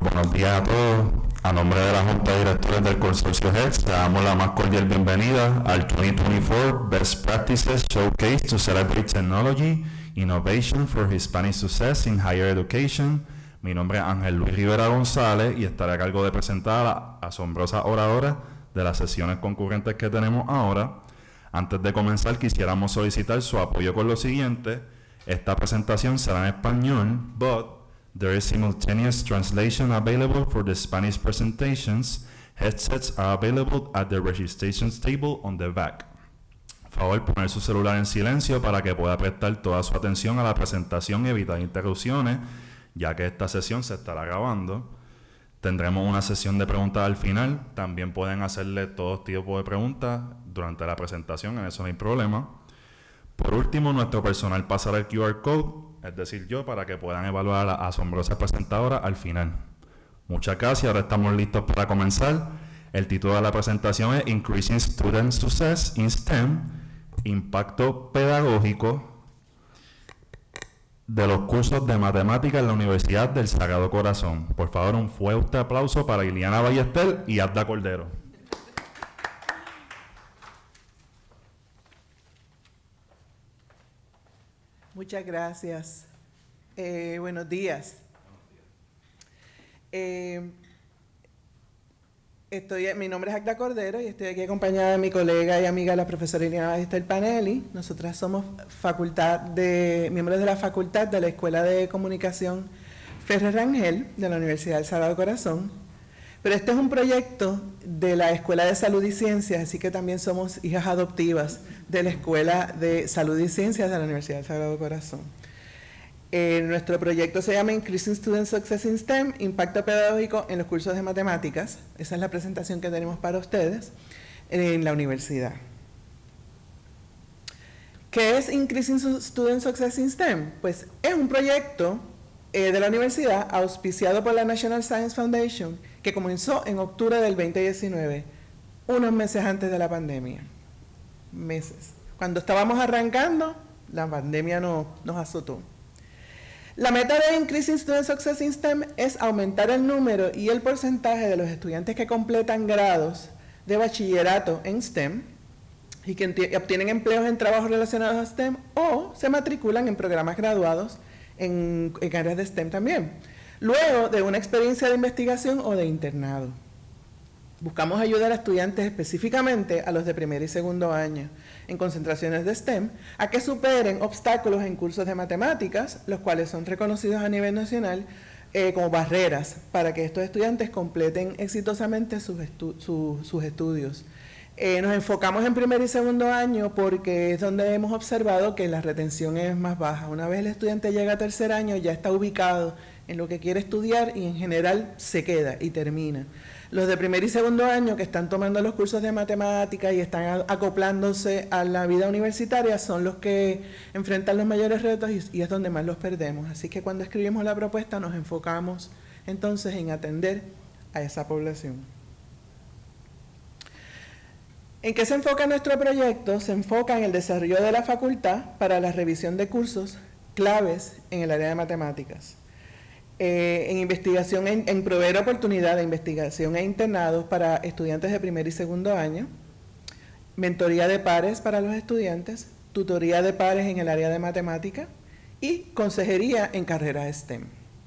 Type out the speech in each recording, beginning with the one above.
Buenos días a todos. A nombre de la Junta de Directores del Consorcio HEDS, le damos la más cordial bienvenida al 2024 Best Practices Showcase to Celebrate Technology, Innovation for Hispanic Success in Higher Education. Mi nombre es Ángel Luis Rivera González y estaré a cargo de presentar a la asombrosa oradora de las sesiones concurrentes que tenemos ahora. Antes de comenzar, quisiéramos solicitar su apoyo con lo siguiente. Esta presentación será en español, but there is simultaneous translation available for the Spanish presentations. Headsets are available at the registrations table on the back. Por favor, poner su celular en silencio para que pueda prestar toda su atención a la presentación y evitar interrupciones, ya que esta sesión se estará grabando. Tendremos una sesión de preguntas al final. También pueden hacerle todo tipo de preguntas durante la presentación, en eso no hay problema. Por último, nuestro personal pasará el QR Code, es decir, yo, para que puedan evaluar a la asombrosa presentadora al final. Muchas gracias, ahora estamos listos para comenzar. El título de la presentación es Increasing Student Success in STEM, Impacto Pedagógico de los cursos de matemáticas en la Universidad del Sagrado Corazón. Por favor, un fuerte aplauso para Iliana Ballester y Adda Cordero. Muchas gracias. Buenos días. Mi nombre es Agda Cordero y estoy aquí acompañada de mi colega y amiga, la profesora Iliana Ballester Panelli. Nosotras somos miembros de la Facultad de la Escuela de Comunicación Ferrer Rangel de la Universidad del Sagrado Corazón. Pero este es un proyecto de la Escuela de Salud y Ciencias, así que también somos hijas adoptivas de la Escuela de Salud y Ciencias de la Universidad del Sagrado Corazón. Nuestro proyecto se llama Increasing Student Success in STEM, Impacto Pedagógico en los Cursos de Matemáticas. Esa es la presentación que tenemos para ustedes en la universidad. ¿Qué es Increasing Student Success in STEM? Pues es un proyecto de la universidad auspiciado por la National Science Foundation que comenzó en octubre del 2019, unos meses antes de la pandemia. Cuando estábamos arrancando, la pandemia nos azotó. La meta de Increasing Student Success in STEM es aumentar el número y el porcentaje de los estudiantes que completan grados de bachillerato en STEM y que obtienen empleos en trabajos relacionados a STEM o se matriculan en programas graduados en áreas de STEM también, luego de una experiencia de investigación o de internado. Buscamos ayudar a estudiantes, específicamente a los de primer y segundo año, en concentraciones de STEM, a que superen obstáculos en cursos de matemáticas, los cuales son reconocidos a nivel nacional como barreras para que estos estudiantes completen exitosamente sus estudios. Nos enfocamos en primer y segundo año porque es donde hemos observado que la retención es más baja. Una vez el estudiante llega a tercer año, ya está ubicado en lo que quiere estudiar y en general se queda y termina. Los de primer y segundo año que están tomando los cursos de matemáticas y están acoplándose a la vida universitaria son los que enfrentan los mayores retos y es donde más los perdemos. Así que cuando escribimos la propuesta nos enfocamos entonces en atender a esa población. ¿En qué se enfoca nuestro proyecto? Se enfoca en el desarrollo de la facultad para la revisión de cursos claves en el área de matemáticas. En investigación, en proveer oportunidad de investigación e internados para estudiantes de primer y segundo año, mentoría de pares para los estudiantes, tutoría de pares en el área de matemática y consejería en carreras STEM.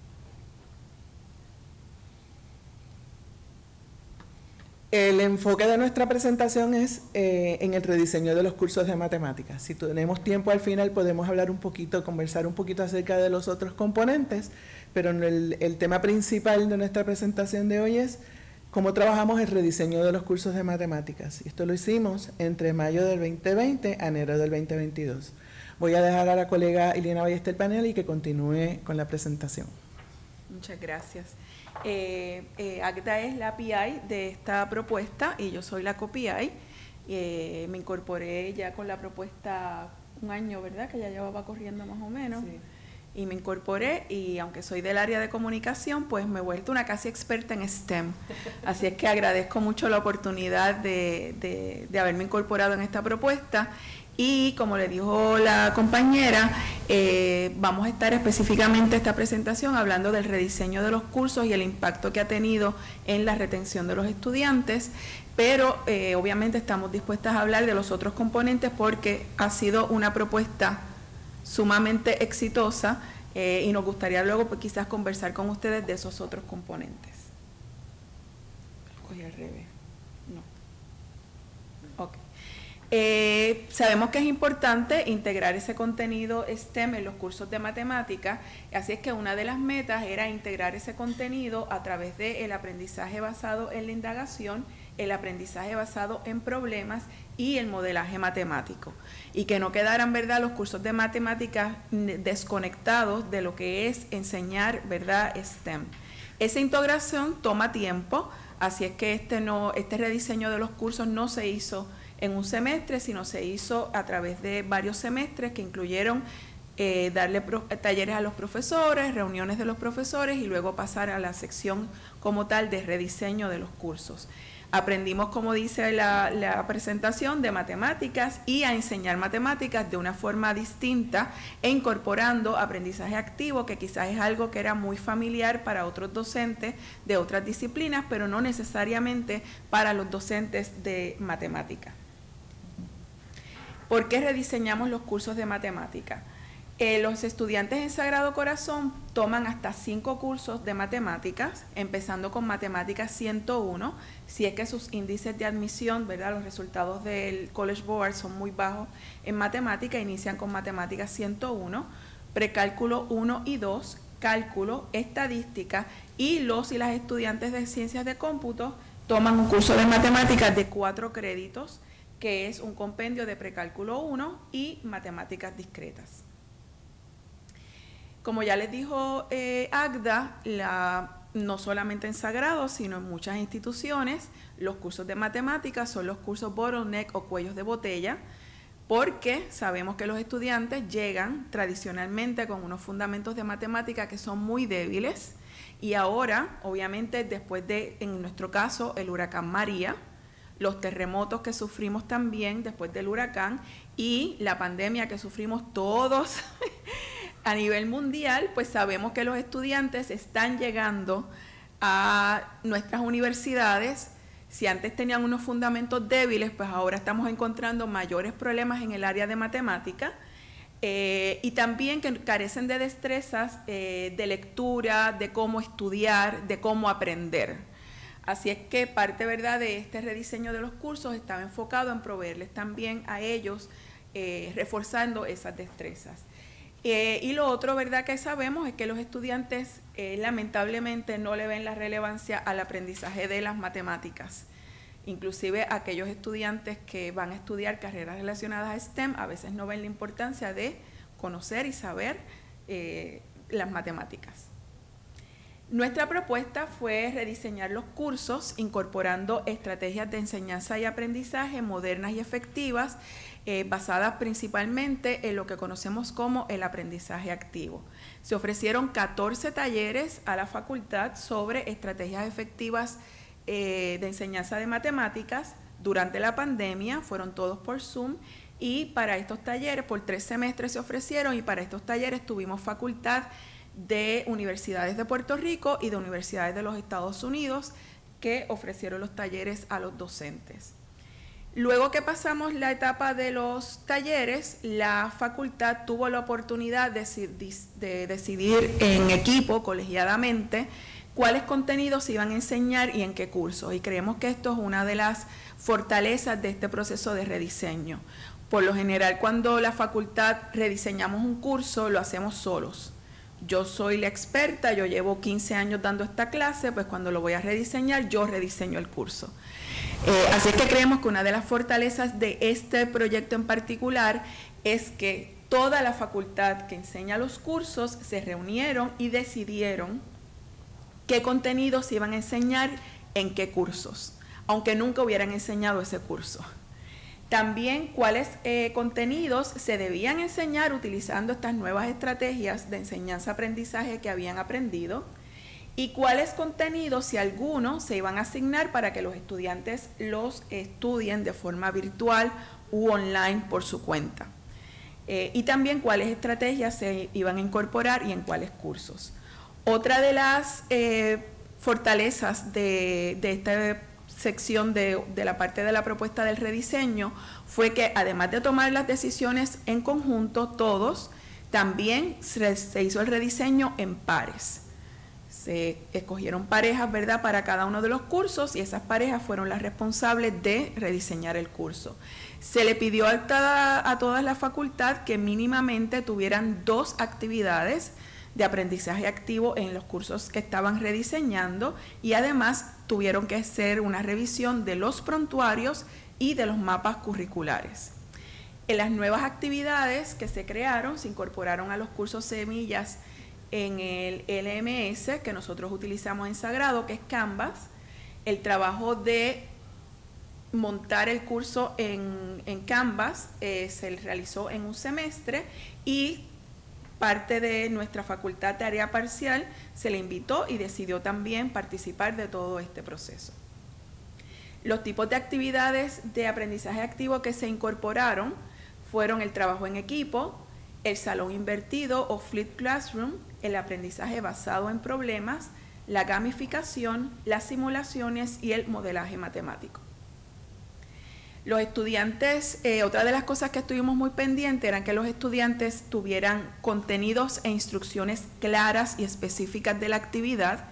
El enfoque de nuestra presentación es en el rediseño de los cursos de matemáticas. Si tenemos tiempo al final podemos hablar un poquito, conversar un poquito acerca de los otros componentes, pero el tema principal de nuestra presentación de hoy es cómo trabajamos el rediseño de los cursos de matemáticas. Y esto lo hicimos entre mayo del 2020 a enero del 2022. Voy a dejar a la colega Iliana Ballester Panelli que continúe con la presentación. Muchas gracias. Agda es la PI de esta propuesta y yo soy la co-PI. Me incorporé ya con la propuesta un año, ¿verdad? Que ya llevaba corriendo más o menos. Sí. Y me incorporé y aunque soy del área de comunicación, pues me he vuelto una casi experta en STEM. Así es que agradezco mucho la oportunidad de haberme incorporado en esta propuesta Y como le dijo la compañera, vamos a estar específicamente esta presentación hablando del rediseño de los cursos y el impacto que ha tenido en la retención de los estudiantes, pero obviamente estamos dispuestas a hablar de los otros componentes porque ha sido una propuesta sumamente exitosa y nos gustaría luego pues, quizás conversar con ustedes de esos otros componentes. Cogí al revés. No. Ok. Sabemos que es importante integrar ese contenido STEM en los cursos de matemáticas, así es que una de las metas era integrar ese contenido a través del aprendizaje basado en la indagación, el aprendizaje basado en problemas y el modelaje matemático, y que no quedaran, ¿verdad?, los cursos de matemáticas desconectados de lo que es enseñar, ¿verdad?, STEM. Esa integración toma tiempo, así es que este rediseño de los cursos no se hizo en un semestre, sino se hizo a través de varios semestres que incluyeron darle talleres a los profesores, reuniones de los profesores y luego pasar a la sección como tal de rediseño de los cursos. Aprendimos, como dice la presentación, de matemáticas y a enseñar matemáticas de una forma distinta e incorporando aprendizaje activo, que quizás es algo que era muy familiar para otros docentes de otras disciplinas, pero no necesariamente para los docentes de matemáticas. ¿Por qué rediseñamos los cursos de matemática? Los estudiantes en Sagrado Corazón toman hasta 5 cursos de matemáticas, empezando con matemáticas 101, si es que sus índices de admisión, ¿verdad?, los resultados del College Board son muy bajos en matemática, inician con matemáticas 101, precálculo 1 y 2, cálculo, estadística, y los y las estudiantes de ciencias de cómputo toman un curso de matemáticas de 4 créditos, que es un compendio de precálculo 1 y matemáticas discretas. Como ya les dijo Agda, no solamente en Sagrado, sino en muchas instituciones, los cursos de matemáticas son los cursos bottleneck o cuellos de botella, porque sabemos que los estudiantes llegan tradicionalmente con unos fundamentos de matemática que son muy débiles, y ahora, obviamente, después de, en nuestro caso, el huracán María, los terremotos que sufrimos también después del huracán y la pandemia que sufrimos todos a nivel mundial, pues sabemos que los estudiantes están llegando a nuestras universidades. Si antes tenían unos fundamentos débiles, pues ahora estamos encontrando mayores problemas en el área de matemática y también que carecen de destrezas de lectura, de cómo estudiar, de cómo aprender. Así es que parte, ¿verdad?, de este rediseño de los cursos estaba enfocado en proveerles también a ellos, reforzando esas destrezas. Y lo otro, ¿verdad?, que sabemos es que los estudiantes lamentablemente no le ven la relevancia al aprendizaje de las matemáticas. Inclusive aquellos estudiantes que van a estudiar carreras relacionadas a STEM a veces no ven la importancia de conocer y saber las matemáticas. Nuestra propuesta fue rediseñar los cursos incorporando estrategias de enseñanza y aprendizaje modernas y efectivas, basadas principalmente en lo que conocemos como el aprendizaje activo. Se ofrecieron 14 talleres a la facultad sobre estrategias efectivas de enseñanza de matemáticas. Durante la pandemia fueron todos por Zoom y para estos talleres, por 3 semestres se ofrecieron, y para estos talleres tuvimos facultad de universidades de Puerto Rico y de universidades de los Estados Unidos que ofrecieron los talleres a los docentes. Luego que pasamos la etapa de los talleres, la facultad tuvo la oportunidad de decidir en equipo, colegiadamente, cuáles contenidos se iban a enseñar y en qué cursos. Y creemos que esto es una de las fortalezas de este proceso de rediseño. Por lo general, cuando la facultad rediseñamos un curso, lo hacemos solos. Yo soy la experta, yo llevo 15 años dando esta clase, pues cuando lo voy a rediseñar, yo rediseño el curso. Así es que creemos que una de las fortalezas de este proyecto en particular es que toda la facultad que enseña los cursos se reunieron y decidieron qué contenidos se iban a enseñar en qué cursos, aunque nunca hubieran enseñado ese curso. También cuáles contenidos se debían enseñar utilizando estas nuevas estrategias de enseñanza-aprendizaje que habían aprendido, y cuáles contenidos, si algunos, se iban a asignar para que los estudiantes los estudien de forma virtual u online por su cuenta. Y también cuáles estrategias se iban a incorporar y en cuáles cursos. Otra de las fortalezas de esta sección de la parte de la propuesta del rediseño fue que, además de tomar las decisiones en conjunto todos, también se hizo el rediseño en pares. Se escogieron parejas, ¿verdad?, para cada uno de los cursos, y esas parejas fueron las responsables de rediseñar el curso. Se le pidió a toda la facultad que mínimamente tuvieran 2 actividades de aprendizaje activo en los cursos que estaban rediseñando, y además tuvieron que hacer una revisión de los prontuarios y de los mapas curriculares. En las nuevas actividades que se crearon, se incorporaron a los cursos semillas en el LMS que nosotros utilizamos en Sagrado, que es Canvas, el trabajo de montar el curso en Canvas se realizó en un semestre, y parte de nuestra facultad de área parcial se le invitó y decidió también participar de todo este proceso. Los tipos de actividades de aprendizaje activo que se incorporaron fueron el trabajo en equipo, el salón invertido o Flipped Classroom, el aprendizaje basado en problemas, la gamificación, las simulaciones y el modelaje matemático. Los estudiantes, otra de las cosas que estuvimos muy pendientes eran que los estudiantes tuvieran contenidos e instrucciones claras y específicas de la actividad,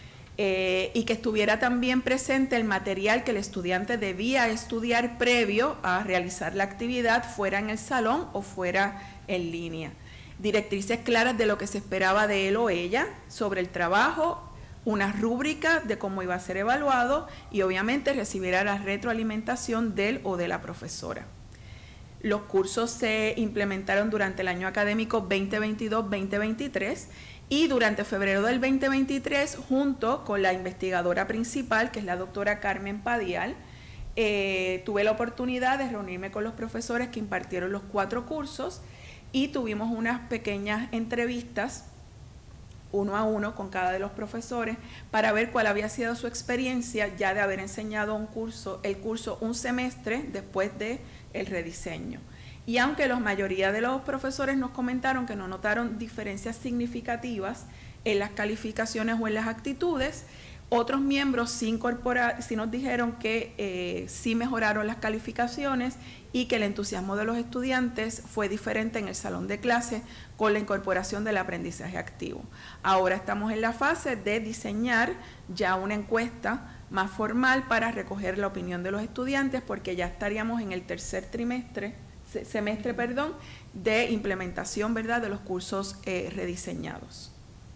y que estuviera también presente el material que el estudiante debía estudiar previo a realizar la actividad, fuera en el salón o fuera en línea. Directrices claras de lo que se esperaba de él o ella sobre el trabajo, una rúbrica de cómo iba a ser evaluado, y obviamente recibirá la retroalimentación del o de la profesora. Los cursos se implementaron durante el año académico 2022-2023, y durante febrero del 2023, junto con la investigadora principal, que es la doctora Carmen Padial, tuve la oportunidad de reunirme con los profesores que impartieron los 4 cursos, y tuvimos unas pequeñas entrevistas 1 a 1 con cada de los profesores para ver cuál había sido su experiencia ya de haber enseñado el curso un semestre después del rediseño. Y aunque la mayoría de los profesores nos comentaron que no notaron diferencias significativas en las calificaciones o en las actitudes, otros miembros sí nos dijeron que sí mejoraron las calificaciones y que el entusiasmo de los estudiantes fue diferente en el salón de clase con la incorporación del aprendizaje activo. Ahora estamos en la fase de diseñar ya una encuesta más formal para recoger la opinión de los estudiantes, porque ya estaríamos en el tercer semestre de implementación, ¿verdad?, de los cursos rediseñados.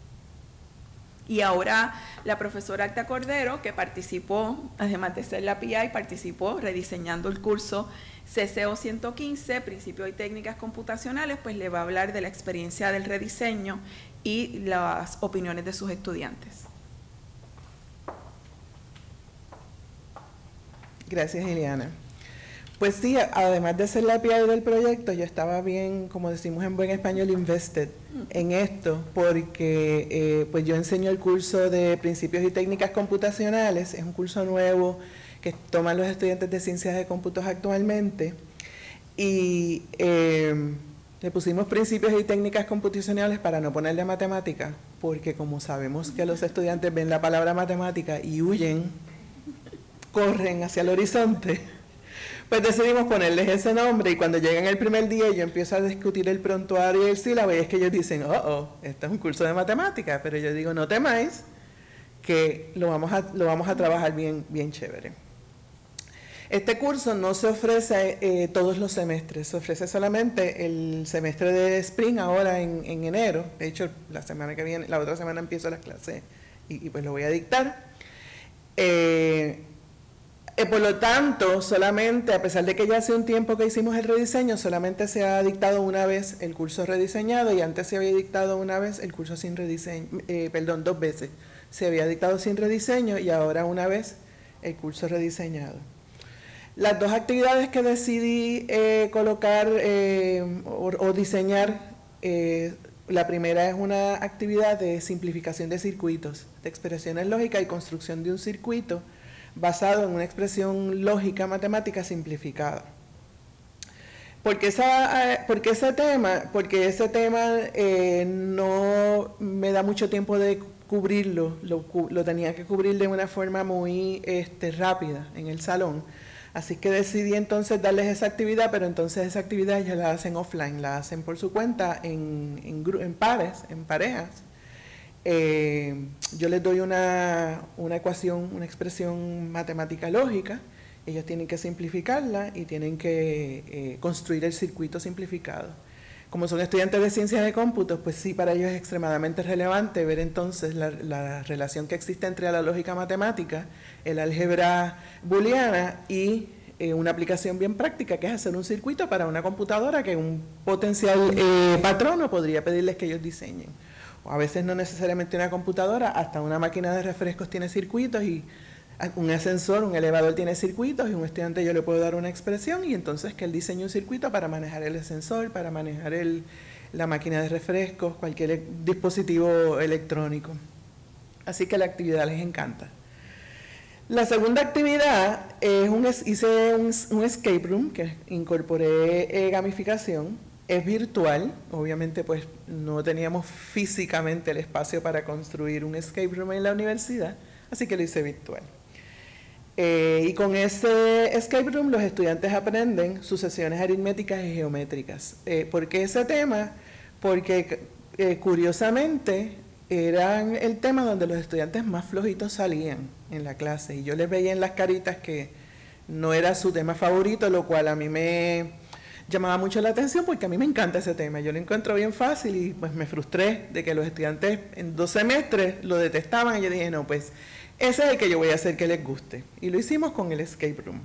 Y ahora la profesora Agda Cordero, que participó, además de ser la PI, participó rediseñando el curso CCO 115, Principios y Técnicas Computacionales, pues le va a hablar de la experiencia del rediseño y las opiniones de sus estudiantes. Gracias, Iliana. Pues sí, además de ser la PI del proyecto, yo estaba bien, como decimos en buen español, invested en esto, porque pues yo enseño el curso de Principios y Técnicas Computacionales. Es un curso nuevo que toman los estudiantes de Ciencias de Cómputos actualmente, y le pusimos Principios y Técnicas Computacionales para no ponerle matemática, porque como sabemos que los estudiantes ven la palabra matemática y huyen, corren hacia el horizonte, pues decidimos ponerles ese nombre, y cuando llegan el primer día yo empiezo a discutir el prontuario y el sílabo, y es que ellos dicen, este es un curso de matemáticas, pero yo digo, no temáis, que lo vamos a trabajar bien chévere. Este curso no se ofrece todos los semestres, se ofrece solamente el semestre de Spring ahora en enero. De hecho, la semana que viene, la otra semana empiezo las clases y pues lo voy a dictar. Por lo tanto, solamente, a pesar de que ya hace un tiempo que hicimos el rediseño, solamente se ha dictado una vez el curso rediseñado, y antes se había dictado una vez el curso sin rediseño, 2 veces. Se había dictado sin rediseño y ahora una vez el curso rediseñado. Las 2 actividades que decidí colocar o diseñar La primera es una actividad de simplificación de circuitos, de expresiones lógicas y construcción de un circuito basado en una expresión lógica matemática simplificada. Porque ese tema no me da mucho tiempo de cubrirlo, lo tenía que cubrir de una forma muy rápida en el salón. Así que decidí entonces darles esa actividad, pero entonces esa actividad ya la hacen offline, la hacen por su cuenta en pares, en parejas. Yo les doy una ecuación, una expresión matemática lógica. Ellos tienen que simplificarla y tienen que construir el circuito simplificado. Como son estudiantes de ciencias de cómputo, pues sí, para ellos es extremadamente relevante ver entonces la relación que existe entre la lógica matemática, el álgebra booleana y una aplicación bien práctica, que es hacer un circuito para una computadora que un potencial patrono podría pedirles que ellos diseñen. O a veces no necesariamente una computadora, hasta una máquina de refrescos tiene circuitos y un ascensor, un elevador tiene circuitos y un estudiante yo le puedo dar una expresión y entonces que él diseñe un circuito para manejar el ascensor, para manejar la máquina de refrescos, cualquier dispositivo electrónico. Así que la actividad les encanta. La segunda actividad hice un escape room que incorporé gamificación. Es virtual, obviamente pues no teníamos físicamente el espacio para construir un escape room en la universidad, así que lo hice virtual. Y con ese escape room los estudiantes aprenden sucesiones aritméticas y geométricas. ¿Por qué ese tema? Porque curiosamente eran el tema donde los estudiantes más flojitos salían en la clase. Y yo les veía en las caritas que no era su tema favorito, lo cual a mí me llamaba mucho la atención porque a mí me encanta ese tema. Yo lo encuentro bien fácil y pues me frustré de que los estudiantes en 2 semestres lo detestaban y yo dije, no, pues ese es el que yo voy a hacer que les guste. Y lo hicimos con el escape room.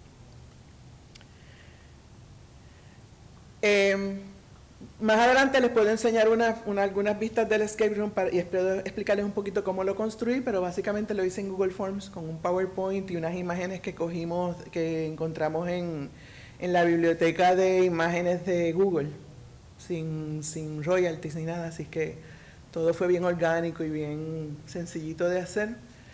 Más adelante les puedo enseñar algunas vistas del escape room y espero explicarles un poquito cómo lo construí, pero básicamente lo hice en Google Forms con un PowerPoint y unas imágenes que encontramos en la biblioteca de imágenes de Google, sin royalties ni nada, así que todo fue bien orgánico y bien sencillito de hacer.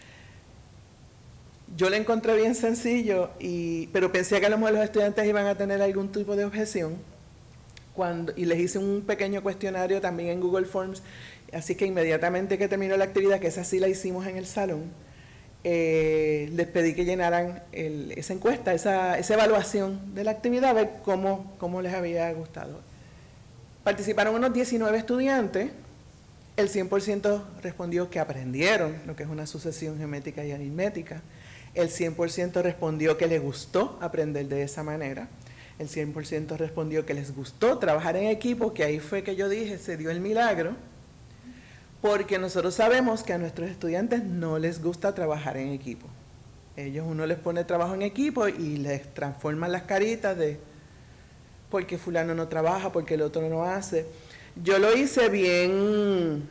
Yo lo encontré bien sencillo, pero pensé que a lo mejor los estudiantes iban a tener algún tipo de objeción, y les hice un pequeño cuestionario también en Google Forms, así que inmediatamente que terminó la actividad, que esa sí la hicimos en el salón, les pedí que llenaran esa encuesta, esa evaluación de la actividad, a ver cómo les había gustado. Participaron unos 19 estudiantes, el 100% respondió que aprendieron lo que es una sucesión geométrica y aritmética, el 100% respondió que les gustó aprender de esa manera, el 100% respondió que les gustó trabajar en equipo, que ahí fue que yo dije, se dio el milagro, porque nosotros sabemos que a nuestros estudiantes no les gusta trabajar en equipo. Uno les pone trabajo en equipo y les transforman las caritas de porque fulano no trabaja, porque el otro no hace. Yo lo hice bien,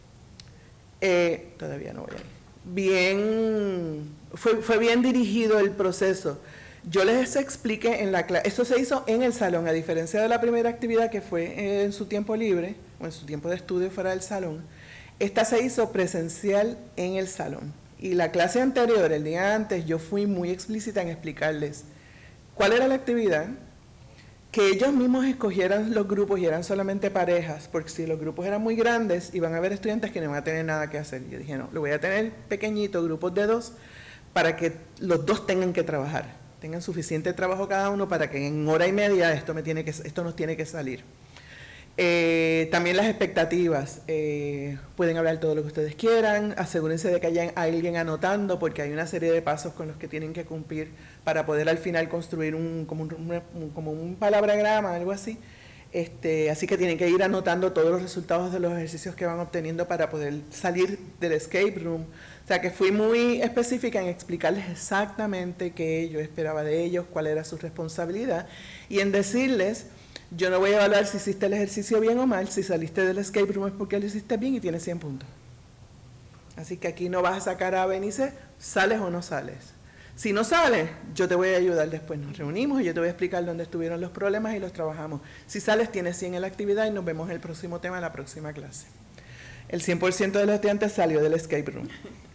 todavía no voy ahí, fue bien dirigido el proceso. Yo les expliqué en la clase, esto se hizo en el salón, a diferencia de la primera actividad que fue en su tiempo libre, o en su tiempo de estudio fuera del salón. Esta se hizo presencial en el salón. Y la clase anterior, el día antes, yo fui muy explícita en explicarles cuál era la actividad, que ellos mismos escogieran los grupos y eran solamente parejas, porque si los grupos eran muy grandes, iban a haber estudiantes que no iban a tener nada que hacer. Yo dije, no, lo voy a tener pequeñito, grupos de 2, para que los 2 tengan que trabajar, tengan suficiente trabajo cada uno para que en hora y media esto nos tiene que salir. También las expectativas, pueden hablar todo lo que ustedes quieran, asegúrense de que haya alguien anotando porque hay una serie de pasos con los que tienen que cumplir para poder al final construir como un palabragrama, algo así. Así que tienen que ir anotando todos los resultados de los ejercicios que van obteniendo para poder salir del escape room. O sea que fui muy específica en explicarles exactamente qué yo esperaba de ellos, cuál era su responsabilidad y en decirles, yo no voy a evaluar si hiciste el ejercicio bien o mal, si saliste del escape room es porque lo hiciste bien y tienes 100 puntos. Así que aquí no vas a sacar A, B ni C, sales o no sales. Si no sales, yo te voy a ayudar después. Nos reunimos y yo te voy a explicar dónde estuvieron los problemas y los trabajamos. Si sales, tienes 100 en la actividad y nos vemos en el próximo tema en la próxima clase. El 100% de los estudiantes salió del escape room.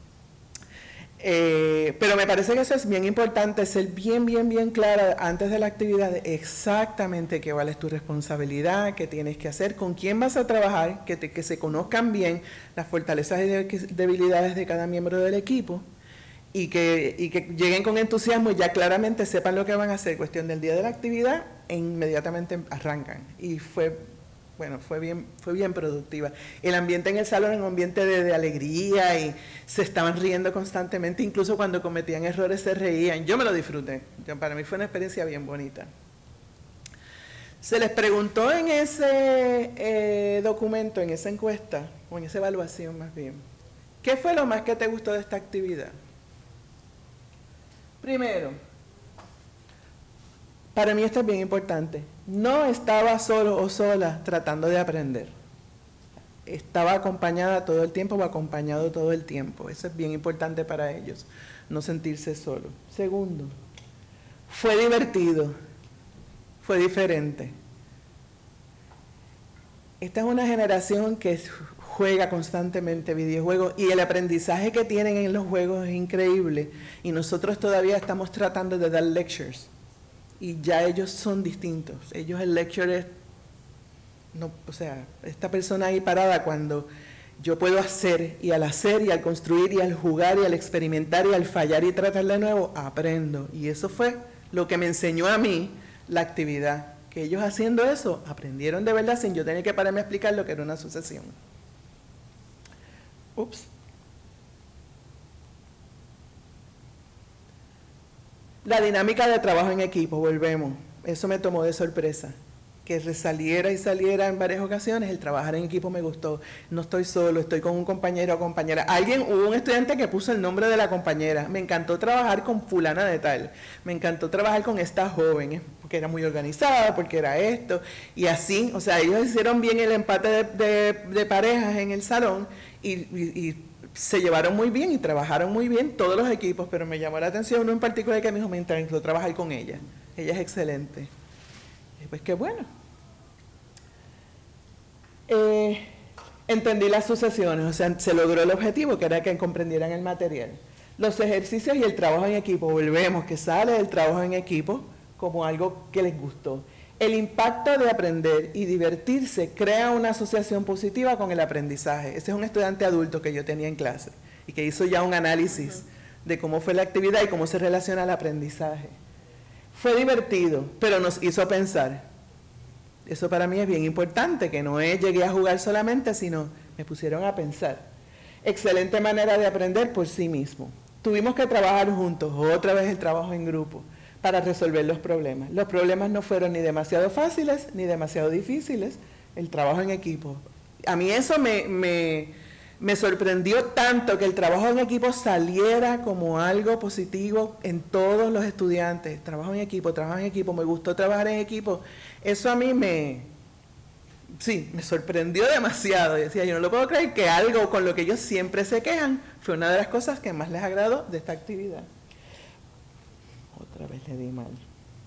Pero me parece que eso es bien importante, ser bien clara antes de la actividad de exactamente qué vale tu responsabilidad, qué tienes que hacer, con quién vas a trabajar, que se conozcan bien las fortalezas y debilidades de cada miembro del equipo y que lleguen con entusiasmo y ya claramente sepan lo que van a hacer. Cuestión del día de la actividad e inmediatamente arrancan. Y fue bien productiva. El ambiente en el salón era un ambiente de alegría y se estaban riendo constantemente, incluso cuando cometían errores se reían. Yo me lo disfruté. Para mí fue una experiencia bien bonita. Se les preguntó en ese documento, en esa encuesta, o en esa evaluación más bien, ¿qué fue lo más que te gustó de esta actividad? Primero, para mí esto es bien importante. No estaba solo o sola tratando de aprender. Estaba acompañada todo el tiempo o acompañado todo el tiempo. Eso es bien importante para ellos, no sentirse solo. Segundo, fue divertido, fue diferente. Esta es una generación que juega constantemente videojuegos y el aprendizaje que tienen en los juegos es increíble. Y nosotros todavía estamos tratando de dar lectures. Y ya ellos son distintos. Ellos el lecture es, no, o sea, esta persona ahí parada cuando yo puedo hacer y al construir y al jugar y al experimentar y al fallar y tratar de nuevo, aprendo. Y eso fue lo que me enseñó a mí la actividad. Que ellos haciendo eso aprendieron de verdad sin yo tener que pararme a explicar lo que era una sucesión. Ups. La dinámica de trabajo en equipo, volvemos. Eso me tomó de sorpresa. Que saliera y saliera en varias ocasiones, el trabajar en equipo me gustó. No estoy solo, estoy con un compañero o compañera. Hubo un estudiante que puso el nombre de la compañera. Me encantó trabajar con fulana de tal. Me encantó trabajar con esta joven, porque era muy organizada, porque era esto. Y así, o sea, ellos hicieron bien el empate de parejas en el salón y se llevaron muy bien y trabajaron muy bien todos los equipos, pero me llamó la atención uno en particular que me dijo, me encantó trabajar con ella. Ella es excelente. Y pues qué bueno. Entendí las sucesiones, o sea, se logró el objetivo, que era que comprendieran el material. Los ejercicios y el trabajo en equipo, volvemos, que sale el trabajo en equipo como algo que les gustó. El impacto de aprender y divertirse crea una asociación positiva con el aprendizaje. Ese es un estudiante adulto que yo tenía en clase y que hizo ya un análisis de cómo fue la actividad y cómo se relaciona al aprendizaje. Fue divertido, pero nos hizo pensar. Eso para mí es bien importante, que no llegué a jugar solamente, sino me pusieron a pensar. Excelente manera de aprender por sí mismo. Tuvimos que trabajar juntos, otra vez el trabajo en grupo, para resolver los problemas. Los problemas no fueron ni demasiado fáciles ni demasiado difíciles, el trabajo en equipo. A mí eso me sorprendió tanto que el trabajo en equipo saliera como algo positivo en todos los estudiantes. Trabajo en equipo, me gustó trabajar en equipo. Eso a mí me sorprendió demasiado. Y decía, yo no lo puedo creer que algo con lo que ellos siempre se quejan fue una de las cosas que más les agradó de esta actividad. Otra vez le di mal.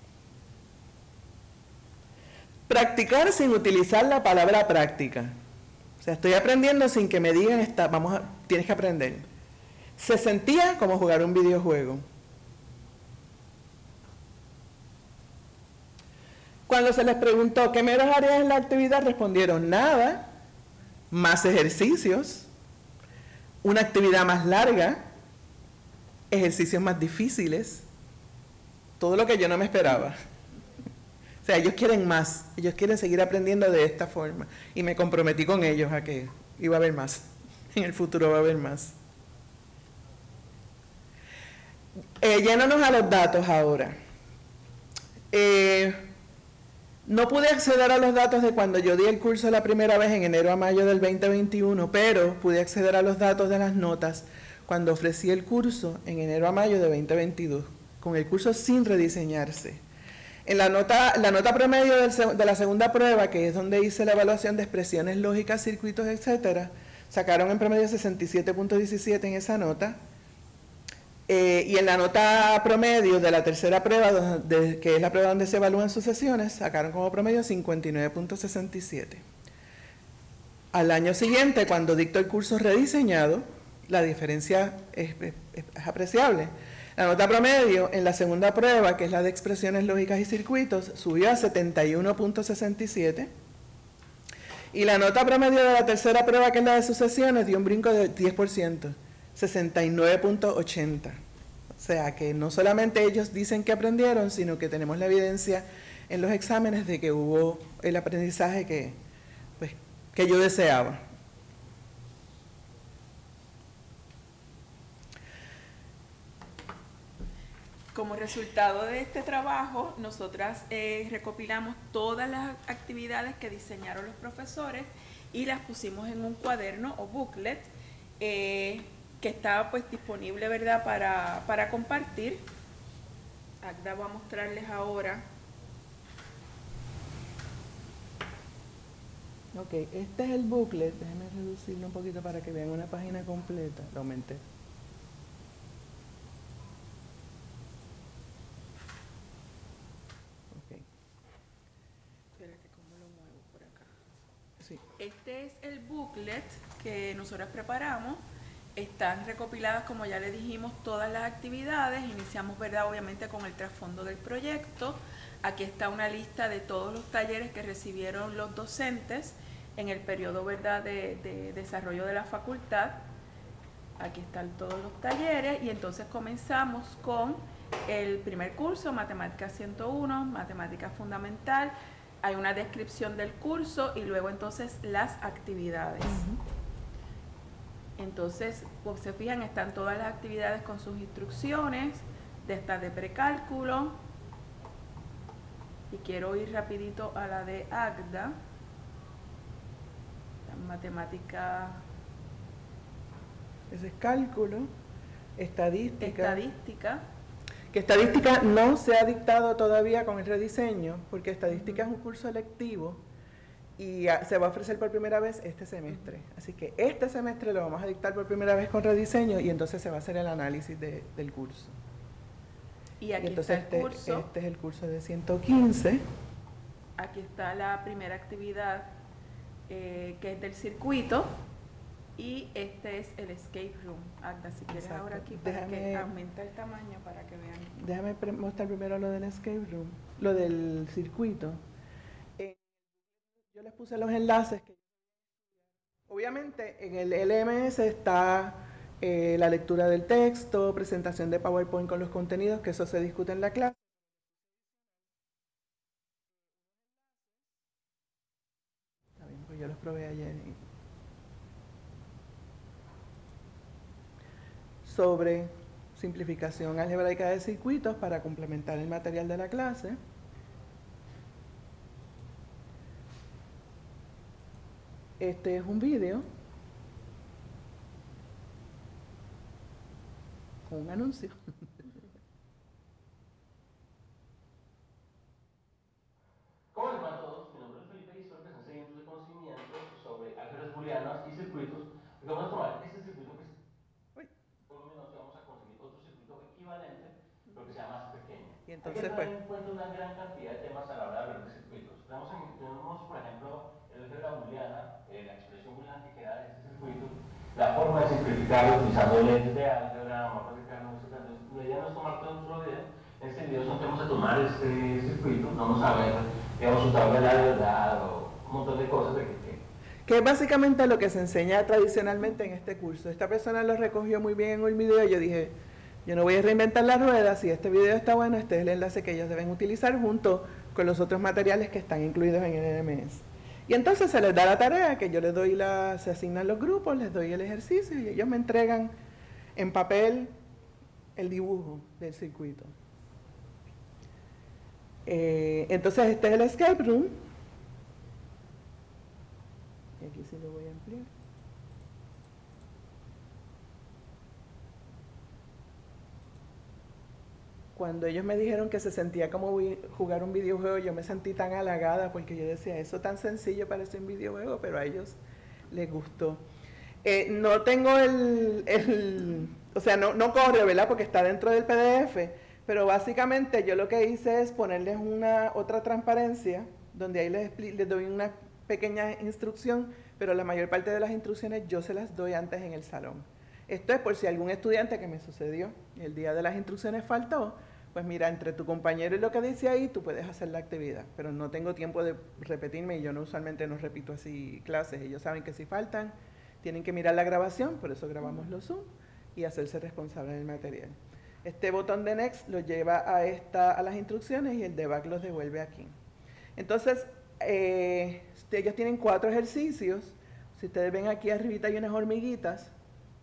Practicar sin utilizar la palabra práctica. O sea, estoy aprendiendo sin que me digan, tienes que aprender. Se sentía como jugar un videojuego. Cuando se les preguntó qué mejorarías en la actividad, respondieron nada, más ejercicios, una actividad más larga, ejercicios más difíciles, todo lo que yo no me esperaba. O sea, ellos quieren más, ellos quieren seguir aprendiendo de esta forma. Y me comprometí con ellos a que iba a haber más, en el futuro va a haber más. Yéndonos a los datos ahora. No pude acceder a los datos de cuando yo di el curso la primera vez en enero a mayo del 2021, pero pude acceder a los datos de las notas cuando ofrecí el curso en enero a mayo de 2022, con el curso sin rediseñarse. En la nota promedio de la segunda prueba, que es donde hice la evaluación de expresiones lógicas, circuitos, etcétera, sacaron en promedio 67.17 en esa nota. Y en la nota promedio de la tercera prueba, que es la prueba donde se evalúan sucesiones, sacaron como promedio 59.67. Al año siguiente, cuando dictó el curso rediseñado, la diferencia es apreciable. La nota promedio en la segunda prueba, que es la de expresiones lógicas y circuitos, subió a 71.67. Y la nota promedio de la tercera prueba, que es la de sucesiones, dio un brinco de 10%, 69.80. O sea que no solamente ellos dicen que aprendieron, sino que tenemos la evidencia en los exámenes de que hubo el aprendizaje que yo deseaba. Como resultado de este trabajo, nosotras recopilamos todas las actividades que diseñaron los profesores y las pusimos en un cuaderno o booklet que estaba pues disponible, ¿verdad?, para compartir. Agda va a mostrarles ahora. Ok, este es el booklet. Déjenme reducirlo un poquito para que vean una página completa. Lo aumenté. Sí. Este es el booklet que nosotros preparamos. Están recopiladas, como ya le dijimos, todas las actividades. Iniciamos, ¿verdad?, obviamente con el trasfondo del proyecto. Aquí está una lista de todos los talleres que recibieron los docentes en el periodo, ¿verdad?, de desarrollo de la facultad. Aquí están todos los talleres y entonces comenzamos con el primer curso, Matemática 101, Matemática Fundamental. Hay una descripción del curso y luego entonces las actividades. Entonces, como se fijan, están todas las actividades con sus instrucciones, de estas de precálculo. Y quiero ir rapidito a la de Agda. La matemática. Ese es cálculo, estadística. Que estadística no se ha dictado todavía con el rediseño, porque estadística es un curso electivo y se va a ofrecer por primera vez este semestre. Así que este semestre lo vamos a dictar por primera vez con rediseño y entonces se va a hacer el análisis del curso. Y aquí entonces está el curso. Este es el curso de 115. Aquí está la primera actividad que es del circuito. Y este es el escape room. Agda, si quieres ahora aquí para que aumenta el tamaño para que vean. Déjame mostrar primero lo del escape room, lo del circuito. Yo les puse los enlaces. Obviamente en el LMS está la lectura del texto, presentación de PowerPoint con los contenidos, que eso se discute en la clase. Pues yo los probé ayer. Sobre simplificación algebraica de circuitos para complementar el material de la clase. Este es un vídeo con un anuncio. ¿Cómo les va a todos? Mi nombre es Felipe y espero que estén siguiendo de conocimientos sobre álgebras booleanas y circuitos. Porque vamos a tomar este circuito que es voluminoso y vamos a conseguir otro circuito equivalente, pero que sea más pequeño. Y entonces, hay que tener en cuenta una gran cantidad de temas a la hora de hablar de circuitos. Tenemos por ejemplo, el álgebra booleana, la expresión booleana que queda de este circuito, la forma de simplificarlo utilizando leyes de álgebra, mapas de Carnot, etc. La idea no es tomar todo otro video. En este video son vamos a tomar este circuito, vamos a ver, digamos, su tabla de la verdad o un montón de cosas de que es básicamente lo que se enseña tradicionalmente en este curso. Esta persona lo recogió muy bien en un video y yo dije, yo no voy a reinventar la rueda, si este video está bueno, este es el enlace que ellos deben utilizar junto con los otros materiales que están incluidos en el LMS. Y entonces se les da la tarea, que yo les doy se asignan los grupos, les doy el ejercicio y ellos me entregan en papel el dibujo del circuito. Entonces este es el escape room. Y aquí sí lo voy a ampliar. Cuando ellos me dijeron que se sentía como jugar un videojuego, yo me sentí tan halagada porque yo decía, eso tan sencillo parece un videojuego, pero a ellos les gustó. No tengo o sea, no corre, ¿verdad? Porque está dentro del PDF, pero básicamente yo lo que hice es ponerles otra transparencia, donde ahí les doy una pequeña instrucción, pero la mayor parte de las instrucciones yo se las doy antes en el salón. Esto es por si algún estudiante que me sucedió, el día de las instrucciones faltó, pues mira, entre tu compañero y lo que dice ahí, tú puedes hacer la actividad, pero no tengo tiempo de repetirme y yo usualmente no repito así clases. Ellos saben que si faltan, tienen que mirar la grabación, por eso grabamos los Zoom, y hacerse responsable del material. Este botón de Next los lleva a las instrucciones y el de Back los devuelve aquí. Entonces, ellos tienen 4 ejercicios. Si ustedes ven aquí arribita hay unas hormiguitas.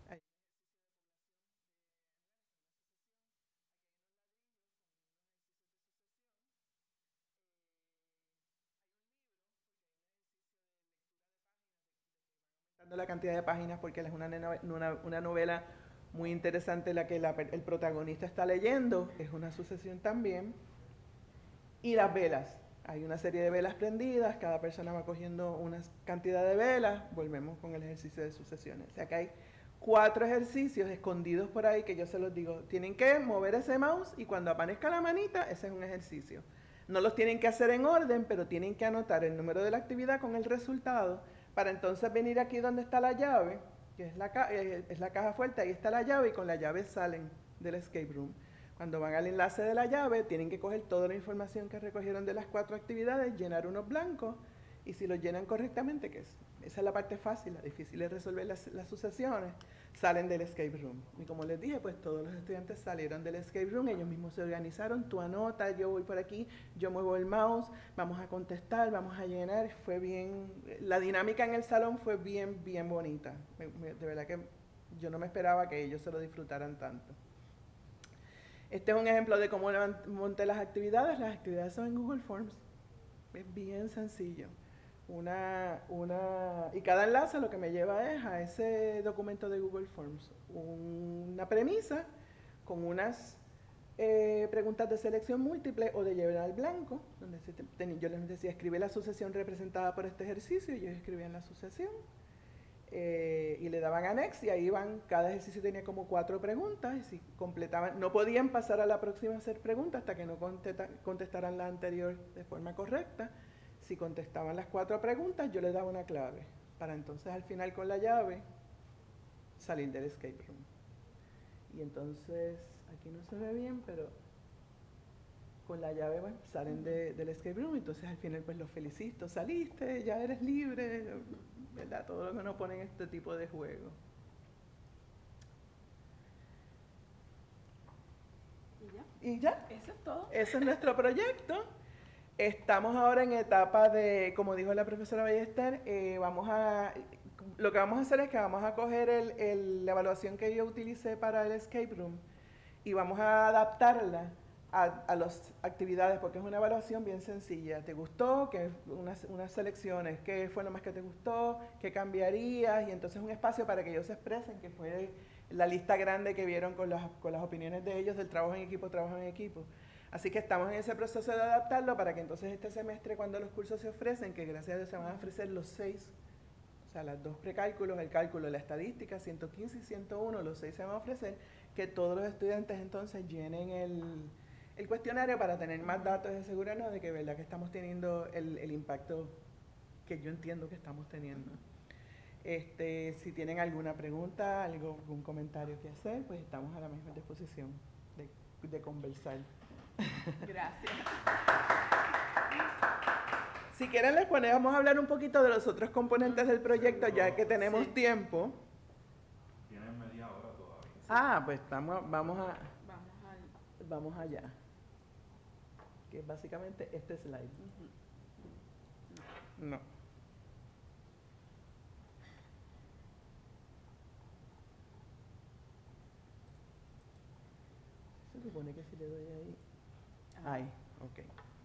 La cantidad de páginas porque es una novela muy interesante la que el protagonista está leyendo, es una sucesión también. Y las velas, hay una serie de velas prendidas, cada persona va cogiendo una cantidad de velas, volvemos con el ejercicio de sucesiones. O sea que hay 4 ejercicios escondidos por ahí que yo se los digo, tienen que mover ese mouse y cuando aparezca la manita, ese es un ejercicio. No los tienen que hacer en orden, pero tienen que anotar el número de la actividad con el resultado, para entonces venir aquí donde está la llave, que es la caja fuerte, ahí está la llave y con la llave salen del escape room. Cuando van al enlace de la llave, tienen que coger toda la información que recogieron de las 4 actividades, llenar unos blancos y si los llenan correctamente, esa es la parte fácil, la difícil es resolver las sucesiones, salen del escape room. Y como les dije, pues todos los estudiantes salieron del escape room, ellos mismos se organizaron, tú anotas, yo voy por aquí, yo muevo el mouse, vamos a contestar, vamos a llenar. Fue bien, la dinámica en el salón fue bien, bien bonita. De verdad que yo no me esperaba que ellos se lo disfrutaran tanto. Este es un ejemplo de cómo monté las actividades son en Google Forms. Es bien sencillo. Y cada enlace lo que me lleva es a ese documento de Google Forms, una premisa con unas preguntas de selección múltiple o de llevar al blanco, donde yo les decía, escribe la sucesión representada por este ejercicio, y ellos escribían la sucesión, y le daban a Next, y ahí iban, cada ejercicio tenía como 4 preguntas, y si completaban, no podían pasar a la próxima a hacer preguntas hasta que no contestaran la anterior de forma correcta. Si contestaban las 4 preguntas, yo les daba una clave, para entonces al final con la llave salir del escape room. Y entonces, aquí no se ve bien, pero con la llave, bueno, salen del escape room, entonces al final pues los felicito, saliste, ya eres libre, ¿verdad? Todo lo que nos pone en este tipo de juego. ¿Y ya? Eso es todo. Ese es nuestro proyecto. Estamos ahora en etapa de, como dijo la profesora Ballester, lo que vamos a hacer es que vamos a coger la evaluación que yo utilicé para el escape room y vamos a adaptarla a las actividades, porque es una evaluación bien sencilla. ¿Te gustó? ¿Qué, unas selecciones? ¿Qué fue lo más que te gustó? ¿Qué cambiarías? Y entonces un espacio para que ellos se expresen, que fue la lista grande que vieron con las opiniones de ellos del trabajo en equipo. Así que estamos en ese proceso de adaptarlo para que entonces este semestre, cuando los cursos se ofrecen, que gracias a Dios se van a ofrecer los 6, o sea, los 2 precálculos, el cálculo, la estadística, 115 y 101, los 6 se van a ofrecer, que todos los estudiantes entonces llenen el cuestionario para tener más datos y asegurarnos de que verdad que estamos teniendo el impacto que yo entiendo que estamos teniendo. Si tienen alguna pregunta, algún comentario que hacer, pues estamos a la misma disposición de conversar. Gracias. Si quieren vamos a hablar un poquito de los otros componentes del proyecto, ya que tenemos tiempo. Tienen media hora todavía. Ah, pues vamos allá. Que es básicamente este slide. No. Se supone que si le doy ahí. Ahí, ok.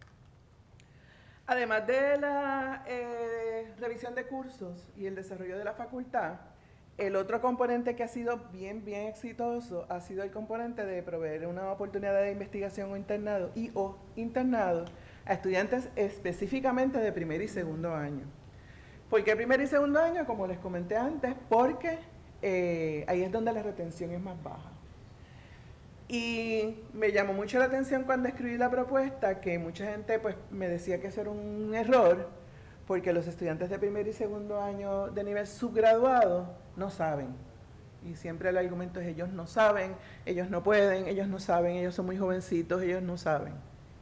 Además de la revisión de cursos y el desarrollo de la facultad, el otro componente que ha sido bien exitoso ha sido el componente de proveer una oportunidad de investigación o internado a estudiantes específicamente de primer y segundo año. ¿Por qué primer y segundo año? Como les comenté antes, porque ahí es donde la retención es más baja. Y me llamó mucho la atención cuando escribí la propuesta que mucha gente pues me decía que eso era un error porque los estudiantes de primer y segundo año de nivel subgraduado no saben. Y siempre el argumento es ellos no saben, ellos no pueden, ellos no saben, ellos son muy jovencitos, ellos no saben.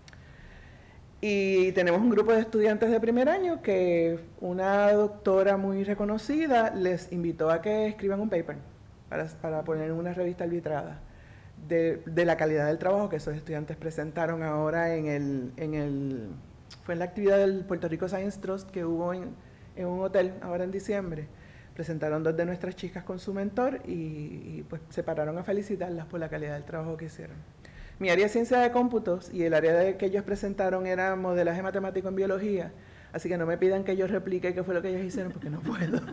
Y tenemos un grupo de estudiantes de primer año que una doctora muy reconocida les invitó a que escriban un paper para poner en una revista arbitrada de la calidad del trabajo que esos estudiantes presentaron ahora fue en la actividad del Puerto Rico Science Trust que hubo en un hotel ahora en diciembre. Presentaron 2 de nuestras chicas con su mentor y pues se pararon a felicitarlas por la calidad del trabajo que hicieron. Mi área de ciencia de cómputos y el área que ellos presentaron era modelaje matemático en biología, así que no me pidan que yo replique qué fue lo que ellos hicieron porque no puedo.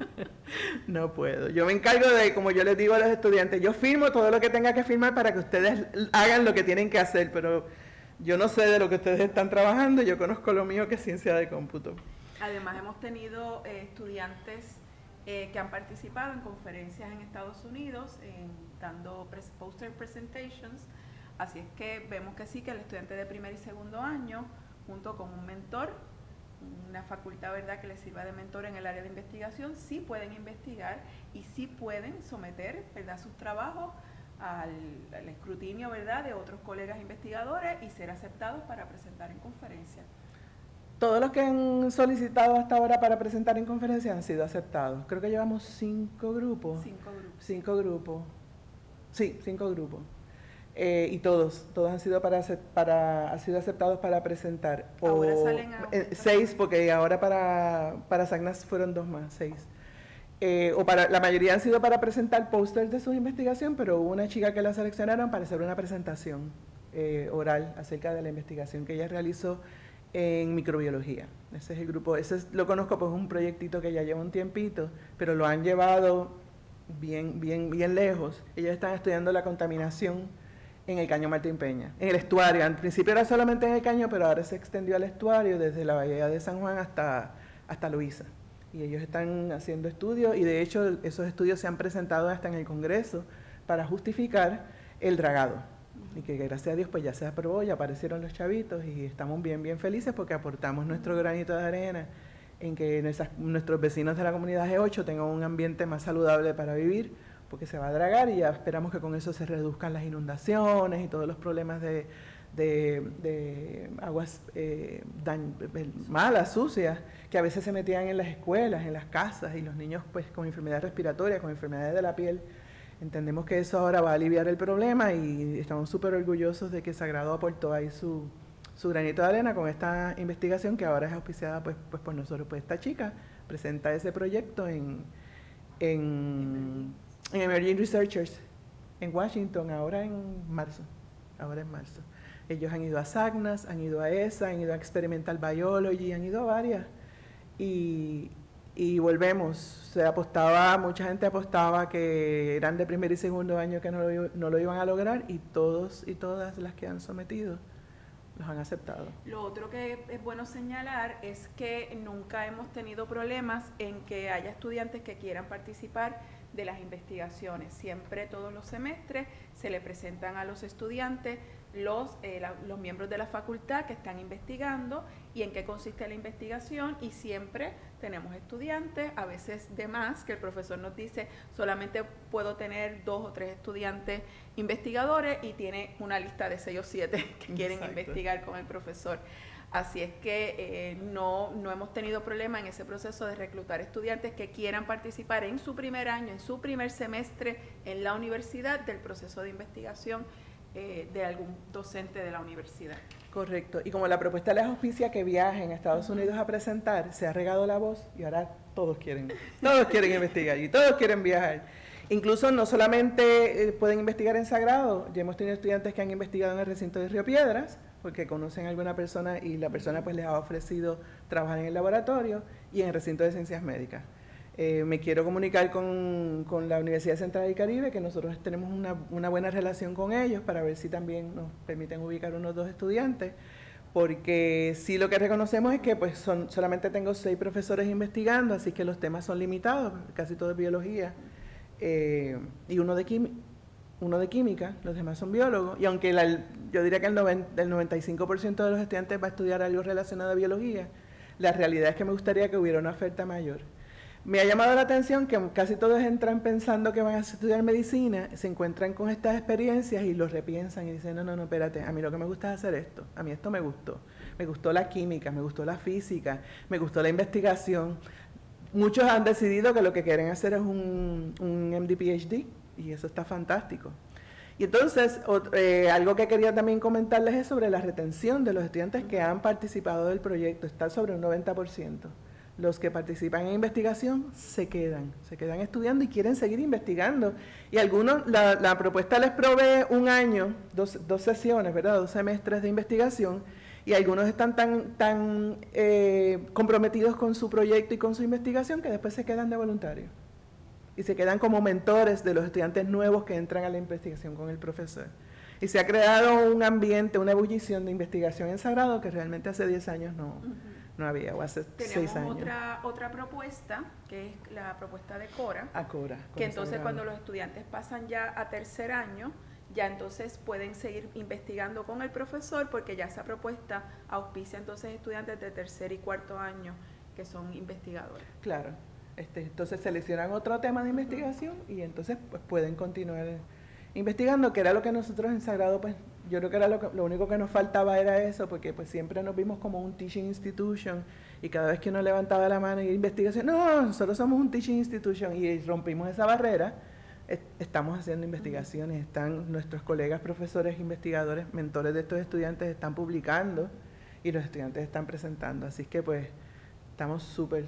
No puedo. Yo me encargo de, como yo les digo a los estudiantes, yo firmo todo lo que tenga que firmar para que ustedes hagan lo que tienen que hacer, pero yo no sé de lo que ustedes están trabajando, yo conozco lo mío que es ciencia de cómputo. Además hemos tenido estudiantes que han participado en conferencias en Estados Unidos, dando poster presentations, así es que vemos que sí, que el estudiante de primer y segundo año, junto con un mentor, una facultad, ¿verdad?, que les sirva de mentor en el área de investigación, sí pueden investigar y sí pueden someter, ¿verdad?, sus trabajos al escrutinio, ¿verdad?, de otros colegas investigadores y ser aceptados para presentar en conferencias. Todos los que han solicitado hasta ahora para presentar en conferencia han sido aceptados. Creo que llevamos 5 grupos. 5 grupos. Sí, 5 grupos. Y todos han sido han sido aceptados para presentar. Ahora salen 6, porque ahora para SACNAS fueron 2 más, 6. La mayoría han sido para presentar pósters de su investigación, pero hubo una chica que la seleccionaron para hacer una presentación oral acerca de la investigación que ella realizó en microbiología. Ese es el grupo, lo conozco, pues es un proyectito que ya lleva un tiempito, pero lo han llevado bien lejos. Ellos están estudiando la contaminación en el Caño Martín Peña, en el estuario. Al principio era solamente en el caño, pero ahora se extendió al estuario desde la bahía de San Juan hasta Luisa. Y ellos están haciendo estudios y de hecho esos estudios se han presentado hasta en el Congreso para justificar el dragado. Y que gracias a Dios pues ya se aprobó, ya aparecieron los chavitos y estamos bien felices porque aportamos nuestro granito de arena en que nuestros vecinos de la comunidad G8 tengan un ambiente más saludable para vivir, porque se va a dragar y ya esperamos que con eso se reduzcan las inundaciones y todos los problemas de aguas malas, sucias, que a veces se metían en las escuelas, en las casas, y los niños pues con enfermedades respiratorias, con enfermedades de la piel. Entendemos que eso ahora va a aliviar el problema y estamos súper orgullosos de que Sagrado aportó ahí su granito de arena con esta investigación que ahora es auspiciada pues por nosotros. Pues esta chica presenta ese proyecto en Emerging Researchers en Washington ahora en marzo. Ellos han ido a SACNAS, han ido a ESA, han ido a Experimental Biology, han ido a varias y volvemos, mucha gente apostaba que eran de primer y segundo año que no lo iban a lograr y todos y todas las que han sometido los han aceptado. Lo otro que es bueno señalar es que nunca hemos tenido problemas en que haya estudiantes que quieran participar de las investigaciones. Siempre todos los semestres se le presentan a los estudiantes los miembros de la facultad que están investigando y en qué consiste la investigación, y siempre tenemos estudiantes, a veces de más, que el profesor nos dice solamente puedo tener 2 o 3 estudiantes investigadores y tiene una lista de 6 o 7 que quieren Exacto. investigar con el profesor. Así es que no hemos tenido problema en ese proceso de reclutar estudiantes que quieran participar en su primer año, en su primer semestre en la universidad del proceso de investigación de algún docente de la universidad. Correcto. Y como la propuesta les auspicia que viajen a Estados Unidos a presentar, se ha regado la voz y ahora todos quieren investigar y todos quieren viajar. Incluso no solamente pueden investigar en Sagrado, ya hemos tenido estudiantes que han investigado en el recinto de Río Piedras, porque conocen a alguna persona y la persona pues les ha ofrecido trabajar en el laboratorio, y en el recinto de ciencias médicas. Me quiero comunicar con la Universidad Central del Caribe, que nosotros tenemos una buena relación con ellos para ver si también nos permiten ubicar unos 2 estudiantes, porque sí lo que reconocemos es que pues solamente tengo 6 profesores investigando, así que los temas son limitados, casi todo es biología, y uno de química. uno de química, los demás son biólogos, y aunque yo diría que el 95% de los estudiantes va a estudiar algo relacionado a biología, la realidad es que me gustaría que hubiera una oferta mayor. Me ha llamado la atención que casi todos entran pensando que van a estudiar medicina, se encuentran con estas experiencias y los repiensan y dicen, no, espérate, a mí lo que me gusta es hacer esto, a mí esto me gustó la química, me gustó la física, me gustó la investigación. Muchos han decidido que lo que quieren hacer es un MD-PhD y eso está fantástico. Y entonces, algo que quería también comentarles es sobre la retención de los estudiantes que han participado del proyecto, está sobre un 90%. Los que participan en investigación se quedan estudiando y quieren seguir investigando. Y algunos, la propuesta les provee un año, dos sesiones, ¿verdad? 2 semestres de investigación, y algunos están tan comprometidos con su proyecto y con su investigación que después se quedan de voluntarios. Y se quedan como mentores de los estudiantes nuevos que entran a la investigación con el profesor. Y se ha creado un ambiente, una ebullición de investigación en Sagrado que realmente hace 10 años no había, o hace 6 años. Tenemos otra propuesta, que es la propuesta de Cora, que entonces Sagrado. Cuando los estudiantes pasan ya a tercer año, ya entonces pueden seguir investigando con el profesor, porque ya esa propuesta auspicia entonces estudiantes de tercer y cuarto año que son investigadores. Claro, entonces seleccionan otro tema de investigación y entonces pues pueden continuar investigando, que era lo que nosotros en Sagrado, pues yo creo que era lo único que nos faltaba era eso, porque pues siempre nos vimos como un teaching institution y cada vez que uno levantaba la mano y investigación, no, nosotros somos un teaching institution y rompimos esa barrera. Estamos haciendo investigaciones, están nuestros colegas profesores, investigadores, mentores de estos estudiantes están publicando y los estudiantes están presentando, así que pues estamos súper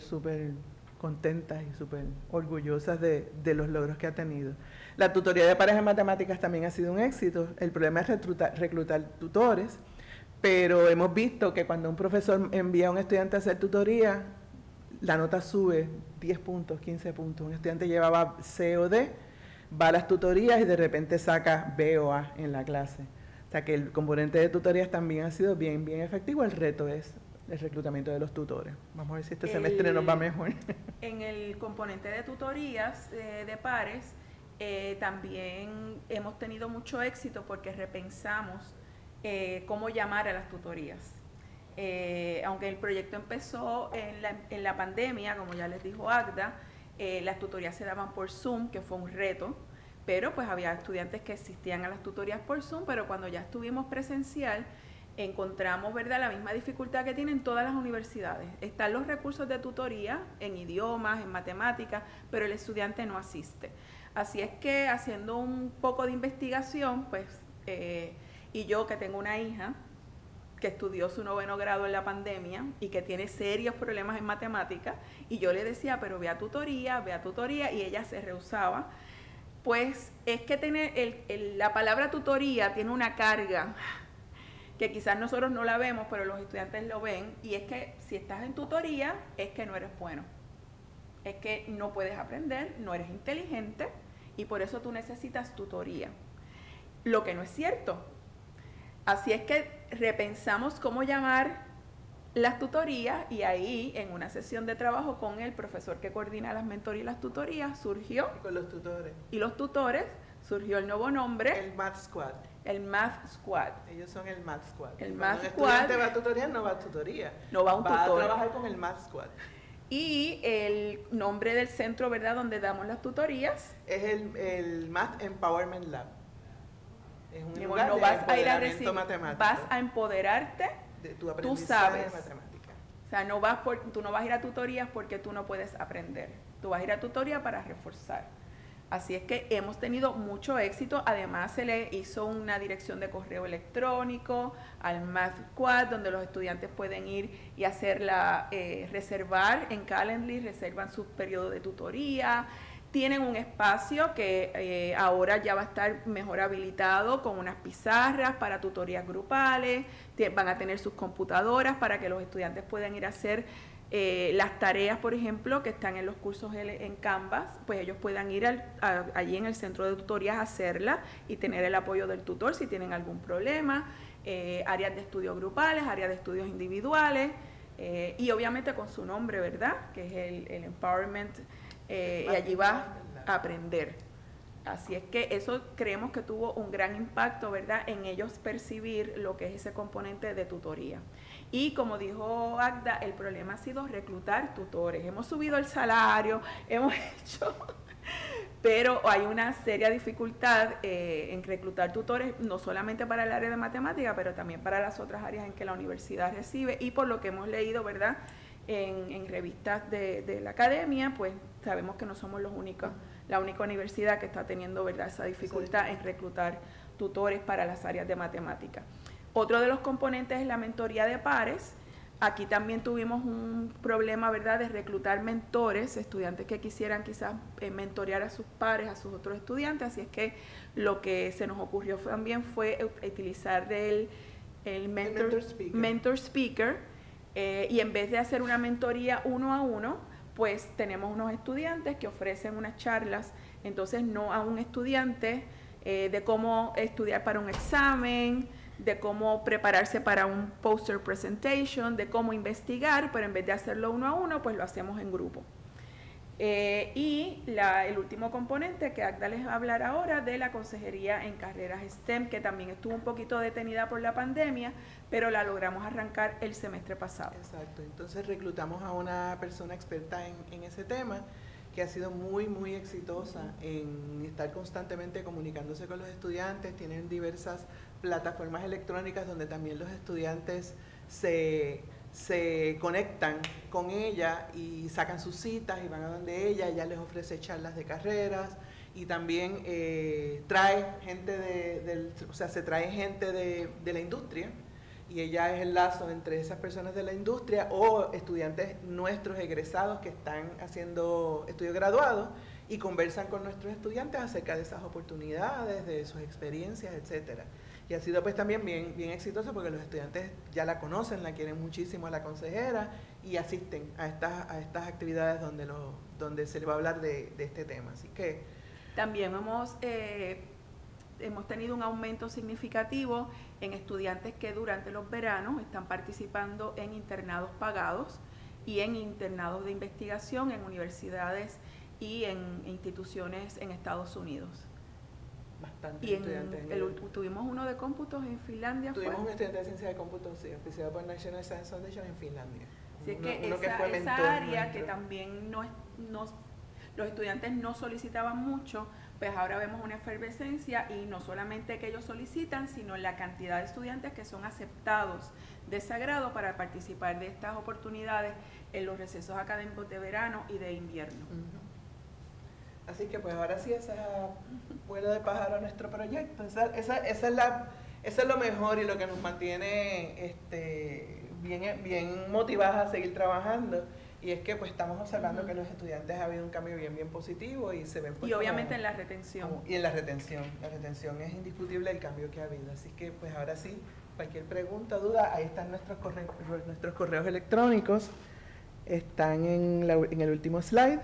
contentas y súper orgullosas de los logros que ha tenido. La tutoría de parejas en matemáticas también ha sido un éxito. El problema es reclutar tutores, pero hemos visto que cuando un profesor envía a un estudiante a hacer tutoría, la nota sube 10 puntos, 15 puntos. Un estudiante llevaba C o D, va a las tutorías y de repente saca B o A en la clase. O sea que el componente de tutorías también ha sido bien efectivo. El reto es el reclutamiento de los tutores. Vamos a ver si este semestre nos va mejor. En el componente de tutorías de pares, también hemos tenido mucho éxito porque repensamos cómo llamar a las tutorías. Aunque el proyecto empezó en la pandemia, como ya les dijo Agda, las tutorías se daban por Zoom, que fue un reto, pero pues había estudiantes que asistían a las tutorías por Zoom, pero cuando ya estuvimos presencial, encontramos, ¿verdad?, la misma dificultad que tienen todas las universidades. Están los recursos de tutoría en idiomas, en matemáticas, pero el estudiante no asiste. Así es que haciendo un poco de investigación, pues, y yo que tengo una hija que estudió su 9º grado en la pandemia y que tiene serios problemas en matemáticas, y yo le decía, pero ve a tutoría, y ella se rehusaba. Pues es que la palabra tutoría tiene una carga que quizás nosotros no la vemos, pero los estudiantes lo ven, y es que si estás en tutoría, es que no eres bueno, es que no puedes aprender, no eres inteligente, y por eso tú necesitas tutoría, lo que no es cierto. Así es que repensamos cómo llamar las tutorías, y ahí, en una sesión de trabajo con el profesor que coordina las mentorías y las tutorías, surgió, Y con los tutores. Y los tutores, surgió el nuevo nombre, El Math Squad. el Math Squad. Ellos son el Math Squad. El Cuando Math un Squad estudiante va a tutoría, no va a tutoría. No va a un Va tutor. a trabajar con el Math Squad. Y el nombre del centro, ¿verdad?, donde damos las tutorías. Es el Math Empowerment Lab. Es un No lugar de vas a ir a empoderamiento recibir, matemático. vas a empoderarte, de tu tú aprendizaje sabes. de matemática. O sea, tú no vas a ir a tutorías porque tú no puedes aprender. Tú vas a ir a tutoría para reforzar. Así es que hemos tenido mucho éxito. Además, se le hizo una dirección de correo electrónico al Math Squad, donde los estudiantes pueden ir y hacerla, reservar en Calendly, reservan su periodo de tutoría. Tienen un espacio que ahora ya va a estar mejor habilitado con unas pizarras para tutorías grupales. Van a tener sus computadoras para que los estudiantes puedan ir a hacer las tareas, por ejemplo, que están en los cursos en Canvas, pues ellos puedan ir allí en el centro de tutorías a hacerlas y tener el apoyo del tutor si tienen algún problema. Áreas de estudios grupales, áreas de estudios individuales, y obviamente con su nombre, ¿verdad?, que es el Empowerment. Y allí vas a aprender. Así es que eso creemos que tuvo un gran impacto, ¿verdad?, en ellos percibir lo que es ese componente de tutoría. Y como dijo Agda, el problema ha sido reclutar tutores. Hemos subido el salario, hemos hecho... Pero hay una seria dificultad en reclutar tutores, no solamente para el área de matemática, pero también para las otras áreas en que la universidad recibe. Y por lo que hemos leído, ¿verdad?, en revistas de la academia, pues sabemos que no somos la única universidad que está teniendo, ¿verdad?, esa dificultad en reclutar tutores para las áreas de matemática. Otro de los componentes es la mentoría de pares. Aquí también tuvimos un problema, ¿verdad?, de reclutar mentores, estudiantes que quisieran quizás mentorear a sus pares, a sus otros estudiantes, así es que lo que se nos ocurrió también fue utilizar el mentor speaker, y en vez de hacer una mentoría 1 a 1, pues tenemos unos estudiantes que ofrecen unas charlas, entonces no a un estudiante de cómo estudiar para un examen, de cómo prepararse para un poster presentation, de cómo investigar, pero en vez de hacerlo 1 a 1, pues lo hacemos en grupo. Y el último componente que Agda les va a hablar ahora de la consejería en carreras STEM, que también estuvo un poquito detenida por la pandemia, pero la logramos arrancar el semestre pasado. Exacto, entonces reclutamos a una persona experta en ese tema, que ha sido muy, muy exitosa en estar constantemente comunicándose con los estudiantes. Tienen diversas plataformas electrónicas donde también los estudiantes se conectan con ella y sacan sus citas y van a donde ella les ofrece charlas de carreras, y también trae gente se trae gente de la industria, y ella es el lazo entre esas personas de la industria o estudiantes nuestros egresados que están haciendo estudios graduados y conversan con nuestros estudiantes acerca de esas oportunidades, de sus experiencias, etcétera. Y ha sido pues también bien exitoso porque los estudiantes ya la conocen, la quieren muchísimo a la consejera y asisten a estas actividades donde se le va a hablar de este tema. Así que también hemos tenido un aumento significativo en estudiantes que durante los veranos están participando en internados pagados y en internados de investigación en universidades y en instituciones en Estados Unidos. Bastante y estudiantes. Tuvimos uno de cómputos en Finlandia. Tuvimos un estudiante de ciencia de cómputos, sí, auspiciado por National Science Foundation en Finlandia. Así que esa área que también los estudiantes no solicitaban mucho, pues ahora vemos una efervescencia, y no solamente que ellos solicitan, sino la cantidad de estudiantes que son aceptados de ese grado para participar de estas oportunidades en los recesos académicos de verano y de invierno. Así que pues ahora sí, esa vuelo de pájaro a nuestro proyecto. Esa es lo mejor y lo que nos mantiene bien motivadas a seguir trabajando. Y es que pues estamos observando que los estudiantes ha habido un cambio bien positivo y se ven pues, y obviamente en la retención. Y en la retención es indiscutible el cambio que ha habido. Así que pues ahora sí, cualquier pregunta, duda, ahí están nuestros correos electrónicos. Están en el último slide.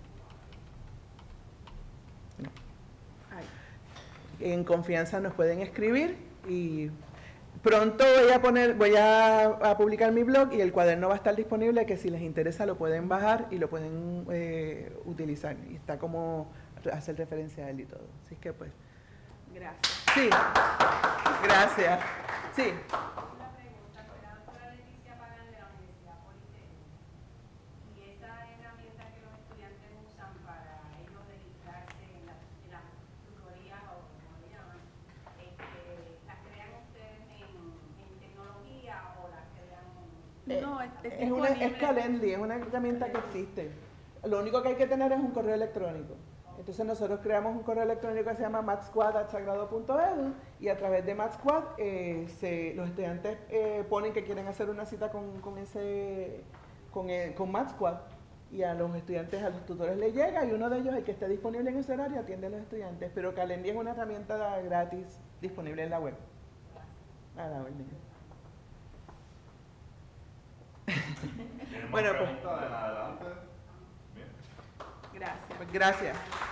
En confianza nos pueden escribir y pronto voy a publicar mi blog y el cuaderno va a estar disponible, que si les interesa lo pueden bajar y lo pueden utilizar, y está como hacer referencia a él y todo. Así que pues. Gracias. Sí. Gracias. Sí. No, es Calendly, es una herramienta que existe. Lo único que hay que tener es un correo electrónico. Entonces nosotros creamos un correo electrónico que se llama mathsquad@sagrado.edu, y a través de Mathsquad los estudiantes ponen que quieren hacer una cita con Mathsquad, y a los estudiantes, a los tutores les llega, y uno de ellos, el que esté disponible en ese horario, atiende a los estudiantes. Pero Calendly es una herramienta gratis disponible en la web. A la orden. ¿Tienen Bueno, más pues, preguntas en adelante? Bien. Gracias. Gracias.